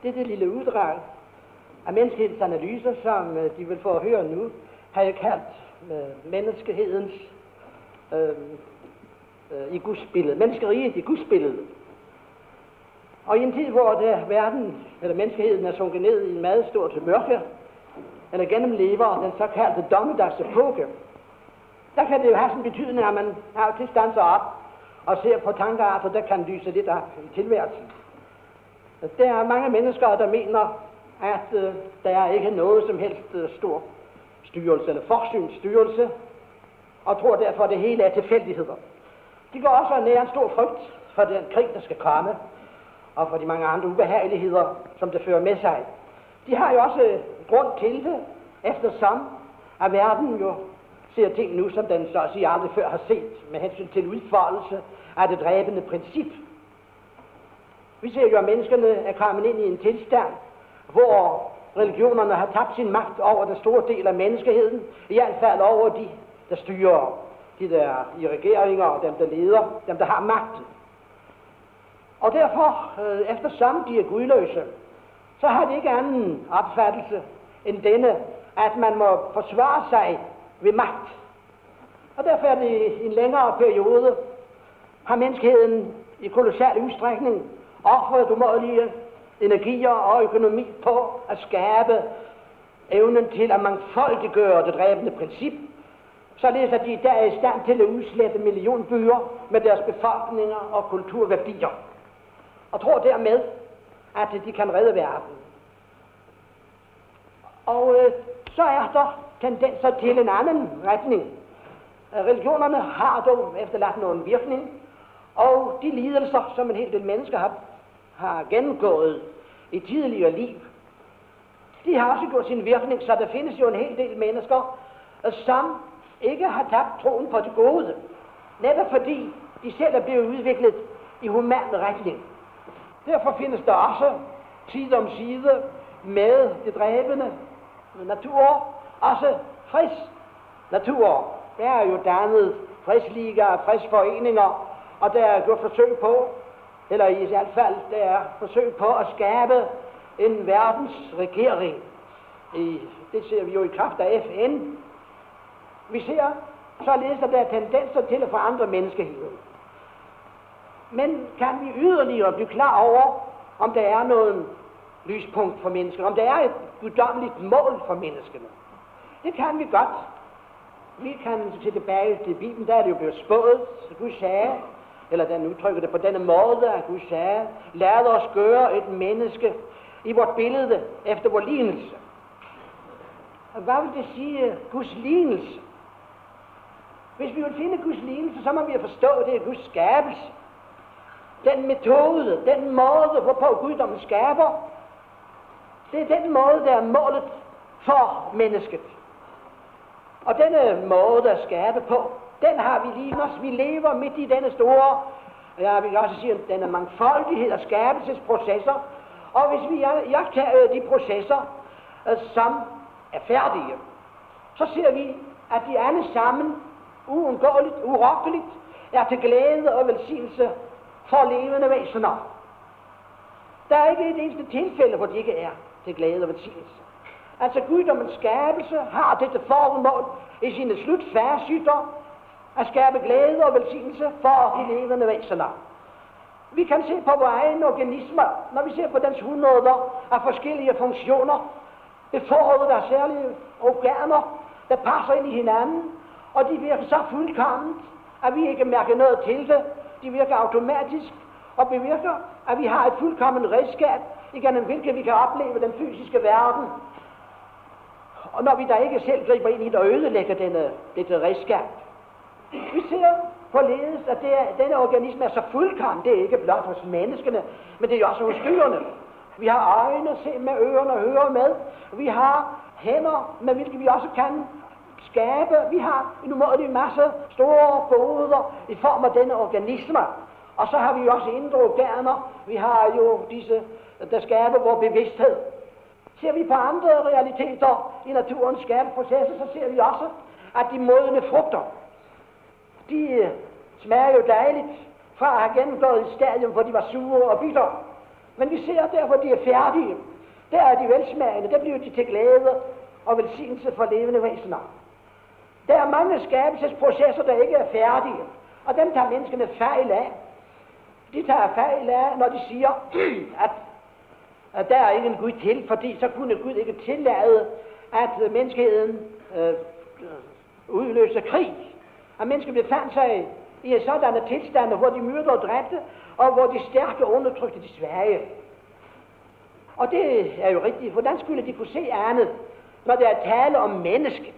Dette lille uddrag af menneskehedens analyser, som de vil få at høre nu, har jeg kaldt menneskehedens i gudsbilledet. Menneskeriget i gudsbilledet. Og i en tid, hvor verden, eller menneskeheden, er sunket ned i en meget stort mørke, eller gennemlever den såkaldte dommedagsepoke, der kan det jo have sådan betydning, at man har til standser op og ser på tankearter, der kan lyse lidt op i tilværelsen. Der er mange mennesker, der mener, at der er ikke noget som helst stor styrelse eller forsynsstyrelse, og tror derfor, at det hele er tilfældigheder. De går også nær en stor frygt for den krig, der skal komme, og for de mange andre ubehageligheder, som det fører med sig. De har jo også grund til det, eftersom at verden jo ser ting nu, som den så at sige aldrig før har set, med hensyn til udfoldelse af det dræbende princip. Vi ser jo, at menneskene er kommet ind i en tilstand, hvor religionerne har tabt sin magt over den store del af menneskeheden, i hvert fald over de, der styrer, de der i regeringer, og dem, der leder, dem, der har magten. Og derfor, eftersom de er gudløse, så har de ikke anden opfattelse end denne, at man må forsvare sig ved magt. Og derfor er det i en længere periode, har menneskeheden i kolossal udstrækning offret umådelige energier og økonomi på at skabe evnen til at mangfoldiggøre det dræbende princip, således at de i dag er i stand til at udslette millionbyer med deres befolkninger og kulturværdier, og tror dermed, at de kan redde verden. Og så er der tendenser til en anden retning. Religionerne har dog efterladt nogen virkning, og de lidelser, som en hel del mennesker har gennemgået i tidligere liv, de har også gjort sin virkning, så der findes jo en hel del mennesker, som ikke har tabt troen på det gode, netop fordi de selv er blevet udviklet i human retning. Derfor findes der også side om side med det dræbende natur, også frisk natur. Der er jo dannet fredsligaer, fredsforeninger, og der er gjort forsøg på, eller i hvert fald der er forsøg på at skabe en verdensregering. Det ser vi jo i kraft af FN. Vi ser således, at der er tendenser til at forandre menneskeheden. Men kan vi yderligere blive klar over, om der er noget lyspunkt for mennesker, om der er et guddommeligt mål for menneskene? Det kan vi godt. Vi kan se tilbage til Bibelen, der er det jo blevet spået, så Gud sagde, eller den udtrykker det på denne måde, at Gud sagde, lad os gøre et menneske i vort billede efter vor lignelse. Hvad vil det sige, Guds lignelse? Hvis vi vil finde Guds lignelse, så må vi forstå, at det er Guds skabelse. Den metode, den måde, hvorpå guddommen skaber, det er den måde, der er målet for mennesket. Og denne måde at skabe på, den har vi lige os. Vi lever midt i denne store, jeg vil også sige, denne mangfoldighed af skabelsesprocesser. Og hvis vi iagttager de processer, som er færdige, så ser vi, at de alle sammen uundgåeligt, urokkeligt, er til glæde og velsignelse for levende væsener. Der er ikke et eneste tilfælde, hvor de ikke er til glæde og velsignelse. Altså guddommens skabelse har dette formål i sine slutfærdshytter at skabe glæde og velsignelse for de levende væsener. Vi kan se på vores egne organismer, når vi ser på dens hundreder af forskellige funktioner, befordret af særlige organer, der passer ind i hinanden, og de virker så fuldkomment, at vi ikke mærker noget til det. De virker automatisk og bevirker, at vi har et fuldkomment redskab, igennem hvilket vi kan opleve den fysiske verden. Og når vi da ikke selv griber ind i det og ødelægger dette redskab. Vi ser forledes, at denne organisme er så fuldkommen. Det er ikke blot hos menneskene, men det er også hos dyrene. Vi har øjne at se med, ørerne og høre med. Vi har hænder, med hvilke vi også kan skabe. Vi har en umådelig masse store goder i form af denne organismer. Og så har vi jo også indre organer. Vi har jo disse, der skaber vores bevidsthed. Ser vi på andre realiteter i naturens skabeprocesser, så ser vi også, at de modne frugter, de smager jo dejligt fra at have gennemgået et stadium, hvor de var sure og bitter. Men vi ser der, hvor de er færdige, der er de velsmagende, der bliver de til glæde og velsignelse for levende væsener. Der er mange skabelsesprocesser, der ikke er færdige, og dem tager menneskene fejl af. De tager fejl af, når de siger, at der er ikke en Gud til, fordi så kunne Gud ikke tillade, at menneskeheden udløser krig. At mennesket befandt sig i sådanne tilstande, hvor de myrdede og dræbte, og hvor de stærke undertrykte de svage. Og det er jo rigtigt. Hvordan skulle de kunne se andet, når der er tale om mennesket?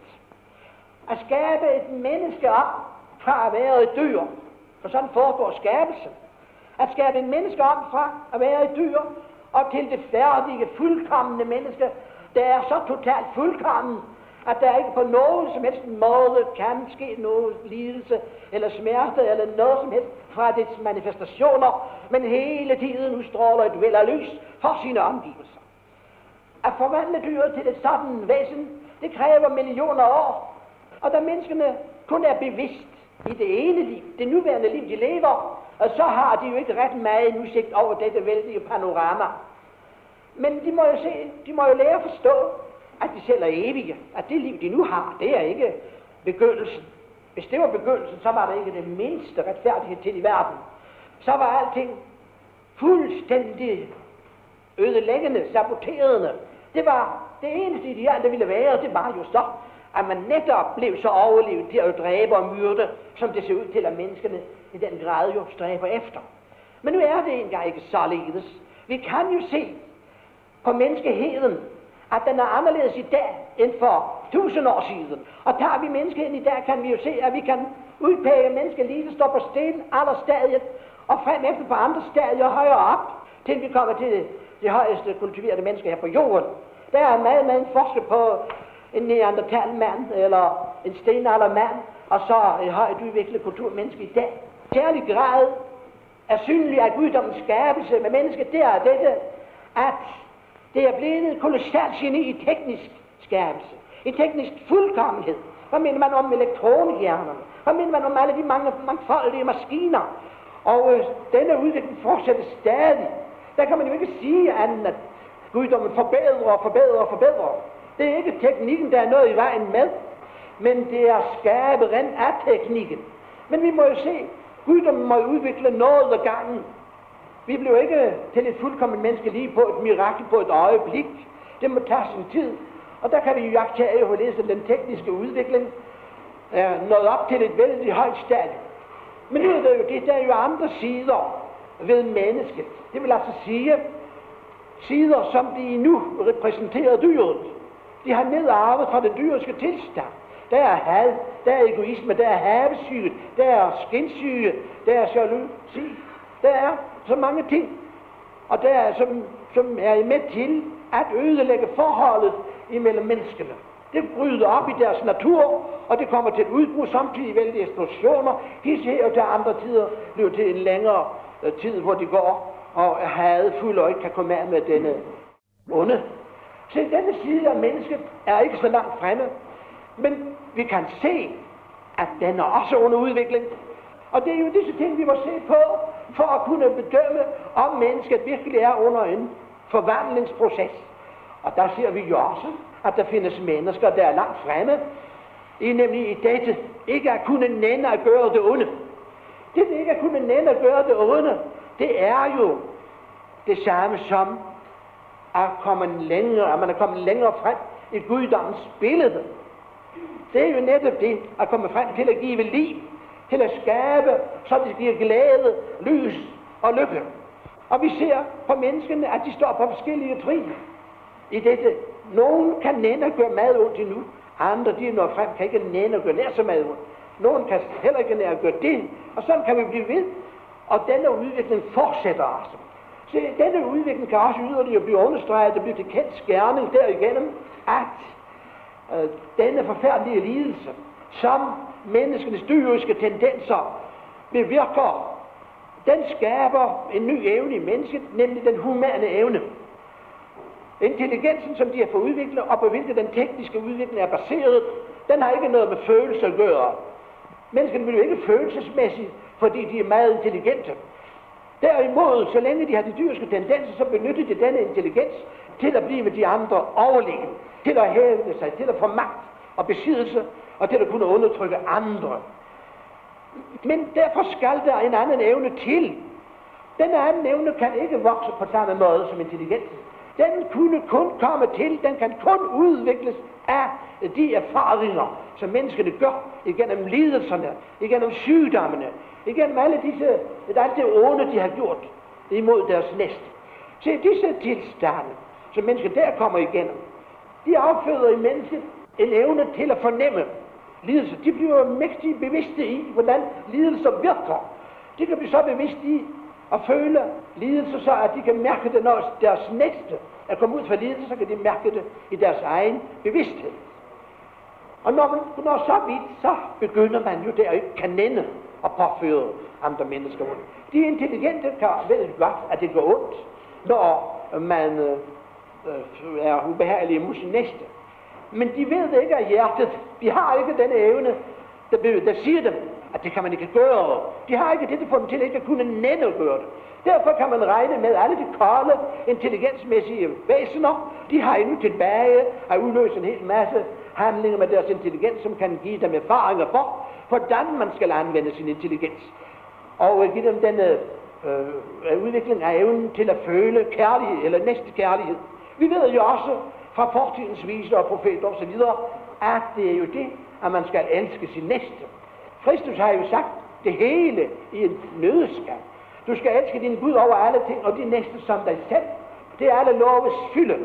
At skabe et menneske op fra at være et dyr, for sådan foregår skabelsen. At skabe en menneske op fra at være et dyr, og til det færdige, fuldkommende menneske, der er så totalt fuldkommen, at der ikke på nogen som helst måde kan ske noget lidelse eller smerte eller noget som helst fra dets manifestationer, men hele tiden udstråler et væld af lys for sine omgivelser. At forvandle dyret til et sådan væsen, det kræver millioner år, og da menneskene kun er bevidst i det ene liv, det nuværende liv, de lever, og så har de jo ikke ret meget udsigt over dette vældige panorama. Men de må jo lære at forstå, at de selv er evige, at det liv, de nu har, det er ikke begyndelsen. Hvis det var begyndelsen, så var der ikke det mindste retfærdighed til i verden. Så var alting fuldstændig ødelæggende, saboterende. Det var det eneste ideal, der ville være, det var jo så, at man netop blev så overlevet til at dræbe og myrde, som det ser ud til, at menneskene i den grad jo stræber efter. Men nu er det engang ikke således. Vi kan jo se på menneskeheden, at den er anderledes i dag end for 1000 år siden. Og tager vi menneskeheden i dag, kan vi jo se, at vi kan udpege menneskelivet, står på stenalderstadiet, og frem efter på andre stadier højere op, til vi kommer til det højeste kultiverede menneske her på jorden. Der er meget en forskel på en neandertalmand eller en stenaldermand, og så et højt udviklet kulturmenneske i dag. Særlig grad er synlig af guddommens skabelse med mennesket, det er dette, at det er blevet kolossalt geni i teknisk skabelse, i teknisk fuldkommenhed. Hvad mener man om elektronhjernerne? Hvad mener man om alle de mange mangfoldige maskiner? Og denne udvikling fortsætter stadig. Der kan man jo ikke sige andet, at guddommen forbedrer. Det er ikke teknikken, der er noget i vejen med, men det er skaberen af teknikken. Men vi må jo se, guddommen må udvikle noget ad gangen. Vi bliver ikke til et fuldkommen menneske lige på et mirakel på et øjeblik. Det må tage sin tid. Og der kan vi jo jagtage og læse den tekniske udvikling nået op til et vældig højt stadie. Men nu er det jo det, der er jo andre sider ved mennesket. Det vil altså sige sider, som de nu repræsenterer dyret. De har nedarvet fra den dyriske tilstand. Der er had, der er egoisme, der er havesyge, der er skinsyge, der er jalousi. Der er så mange ting, og der er, som er med til at ødelægge forholdet imellem menneskene. Det bryder op i deres natur, og det kommer til et udbrud, samtidig vældige eksplosioner. Hisse her og der andre tider bliver til en længere tid, hvor de går og er hadefulde og ikke kan komme af med denne onde. Så denne side af mennesket er ikke så langt fremme, men vi kan se, at den er også under udvikling. Og det er jo disse ting, vi må se på, for at kunne bedømme, om mennesket virkelig er under en forvandlingsproces. Og der ser vi jo også, at der findes mennesker, der er langt fremme, nemlig i dette ikke at kunne nænde at gøre det onde. Det ikke at kunne nænde at gøre det onde, det er jo det samme som at man er kommet længere frem i guddommens billede. Det er jo netop det at komme frem til at give liv, til at skabe, så det giver glæde, lys og lykke. Og vi ser på menneskene, at de står på forskellige trin i dette. Nogen kan nænde at gøre mad ondt endnu, andre de når frem kan ikke nænde at gøre nær så mad ondt. Nogen kan heller ikke nænde at gøre det, og sådan kan vi blive ved. Og denne udvikling fortsætter altså. Så denne udvikling kan også yderligere blive understreget, det bliver til kendt skærning derigennem, at denne forfærdelige lidelse, som menneskenes dyriske tendenser bevirker, den skaber en ny evne i mennesket, nemlig den humane evne. Intelligensen, som de har fået udviklet, og på hvilket den tekniske udvikling er baseret, den har ikke noget med følelser at gøre. Menneskene vil jo ikke følelsesmæssigt, fordi de er meget intelligente. Derimod, så længe de har de dyriske tendenser, så benytter de denne intelligens til at blive de andre overlegen, til at hævde sig, til at få magt og besiddelse, og til at kunne undertrykke andre. Men derfor skal der en anden evne til. Denne anden evne kan ikke vokse på samme måde som intelligensen. Den kunne kun komme til, den kan kun udvikles af de erfaringer, som menneskene gør igennem lidelserne, igennem sygdommene, igennem alt det onde, de har gjort imod deres næste. Se, disse tilstande, som mennesker der kommer igennem, de afføder i mennesket en evne til at fornemme lidelse. De bliver mægtigt bevidste i, hvordan lidelser virker. De kan blive så bevidste i at føle lidelse, så at de kan mærke det, når deres næste er kommet ud fra lidelse, så kan de mærke det i deres egen bevidsthed. Og når så vidt, så begynder man jo der ikke kanende at påføre andre mennesker ondt. De intelligente ved godt, at det går ondt, når man er ubehagelig imod sin næste. Men de ved ikke af hjertet. De har ikke den evne, der siger dem, at det kan man ikke gøre. De har ikke det, der får dem til ikke at kunne nænde at gøre det. Derfor kan man regne med, at alle de kolde, intelligensmæssige væsener, de har endnu tilbage at udløse en hel masse handlinger med deres intelligens, som kan give dem erfaringer for, hvordan man skal anvende sin intelligens. Og give dem denne udvikling af evnen til at føle kærlighed, eller næste kærlighed. Vi ved jo også fra fortidens viser og profeter osv., at det er jo det, at man skal elske sin næste. Kristus har jo sagt det hele i en nødskal. Du skal elske din Gud over alle ting, og din næste som dig selv. Det er alle loves fylde.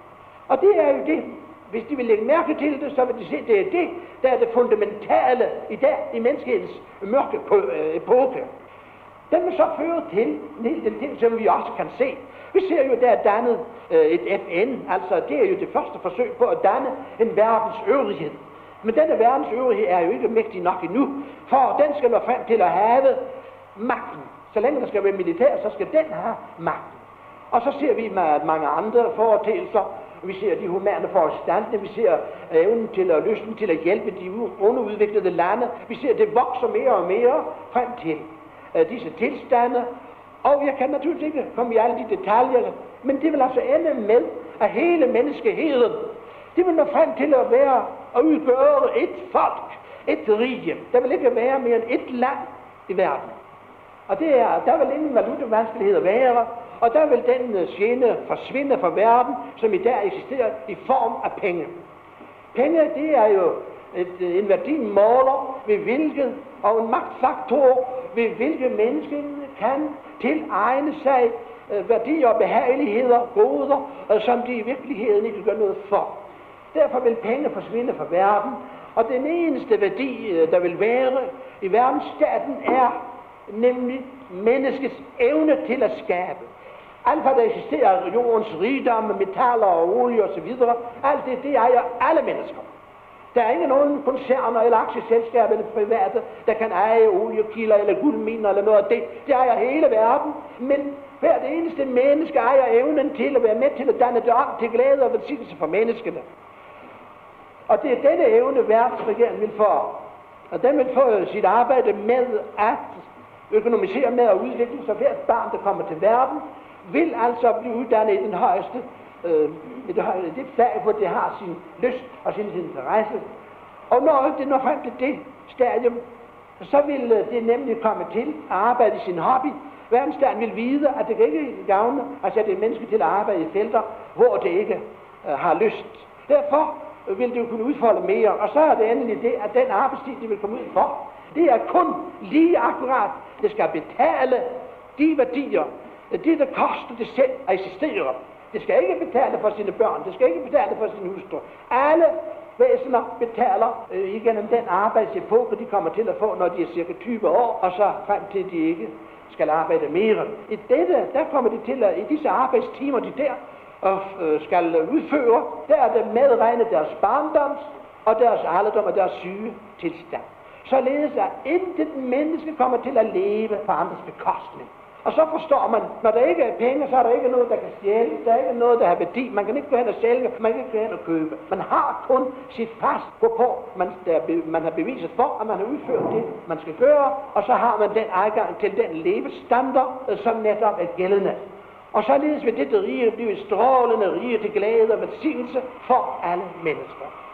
Og det er jo det. Hvis de vil lægge mærke til det, så vil de se, det er det, der er det fundamentale i dag i menneskehedens mørke epoke. Den vil så føre til en hel del ting, som vi også kan se. Vi ser jo, der er dannet et FN, altså det er jo det første forsøg på at danne en verdens øvrighed. Men denne verdens øvrighed er jo ikke mægtig nok endnu, for den skal nå frem til at have magten. Så længe der skal være militær, så skal den have magten. Og så ser vi med mange andre foreteelser. Vi ser de humane foranstaltninger, vi ser evnen til at lysten til at hjælpe de underudviklede lande. Vi ser, at det vokser mere og mere frem til disse tilstande. Og jeg kan naturligvis ikke komme i alle de detaljer, men det vil altså ende med, at hele menneskeheden, det vil nå frem til at være og udgøre et folk, et rige. Der vil ikke være mere end et land i verden. Og der vil ingen valutavanskeligheder være, og der vil den gene forsvinde fra verden, som i dag eksisterer i form af penge. Penge, det er jo en værdimåler ved hvilket, og en magtfaktor ved hvilket mennesket kan tilegne sig værdier og behageligheder, goder, som de i virkeligheden ikke gør noget for. Derfor vil penge forsvinde fra verden, og den eneste værdi, der vil være i verdensstaten, er nemlig menneskets evne til at skabe. Alt hvad der eksisterer, jordens rigdomme, metaller og olie osv., alt det ejer alle mennesker. Der er ikke nogen koncerner eller aktieselskaber eller private, der kan eje oliekilder eller guldminer eller noget af det. Det ejer hele verden, men hvert eneste menneske ejer evnen til at være med til at danne det om til glæde og velsignelse for menneskene. Og det er denne evne, verdensregeringen vil få. Og den vil få sit arbejde med at økonomisere med at udvikle, så hvert barn, der kommer til verden, vil altså blive uddannet i den højeste, det fag, hvor det har sin lyst og sin interesse. Og når det når frem til det stadium, så vil det nemlig komme til at arbejde i sin hobby. Verdensstaten vil vide, at det kan ikke gavne at sætte et menneske til at arbejde i felter, hvor det ikke har lyst. Derfor vil det jo kunne udfolde mere, og så er det endelig det, at den arbejdstid, det vil komme ud for, det er kun lige akkurat. Det skal betale de værdier, det der koster det selv at eksistere. Det skal ikke betale for sine børn, det skal ikke betale for sin hustru. Alle væsener betaler igennem den arbejdsepoke, de kommer til at få, når de er cirka 20 år, og så frem til de ikke skal arbejde mere. I dette, der kommer de til at, i disse arbejdstimer, de der skal udføre, der er det medregnet deres barndoms og deres alderdom og deres syge tilstand. Således at intet menneske kommer til at leve på andres bekostning. Og så forstår man, når der ikke er penge, så er der ikke noget, der kan stjæle. Der er ikke noget, der har værdi. Man kan ikke gå hen og sælge, man kan ikke gå hen og købe. Man har kun sit pas gå på. Man har beviset for, at man har udført det, man skal gøre. Og så har man den adgang til den levestandard, som netop er gældende. Og således vil dette rige blive et strålende rige til glæde og velsignelse for alle mennesker.